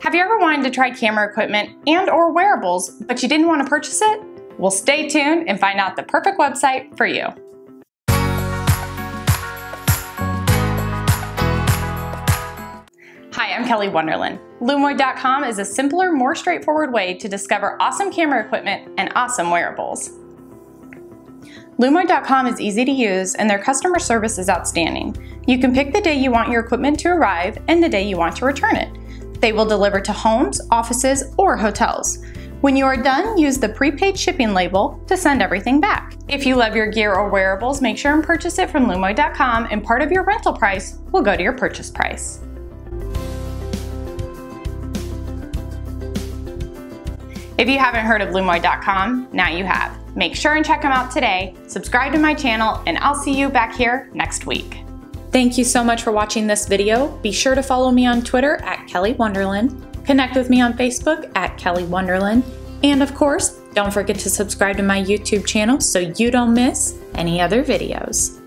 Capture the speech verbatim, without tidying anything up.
Have you ever wanted to try camera equipment and or wearables, but you didn't want to purchase it? Well, stay tuned and find out the perfect website for you. Hi, I'm Kelly Wonderlin. Lumoid dot com is a simpler, more straightforward way to discover awesome camera equipment and awesome wearables. Lumoid dot com is easy to use and their customer service is outstanding. You can pick the day you want your equipment to arrive and the day you want to return it. They will deliver to homes, offices, or hotels. When you are done, use the prepaid shipping label to send everything back. If you love your gear or wearables, make sure and purchase it from Lumoid dot com and part of your rental price will go to your purchase price. If you haven't heard of Lumoid dot com, now you have. Make sure and check them out today, subscribe to my channel, and I'll see you back here next week. Thank you so much for watching this video. Be sure to follow me on Twitter at Kelly Wonderlin, connect with me on Facebook at Kelly Wonderlin, and of course, don't forget to subscribe to my YouTube channel so you don't miss any other videos.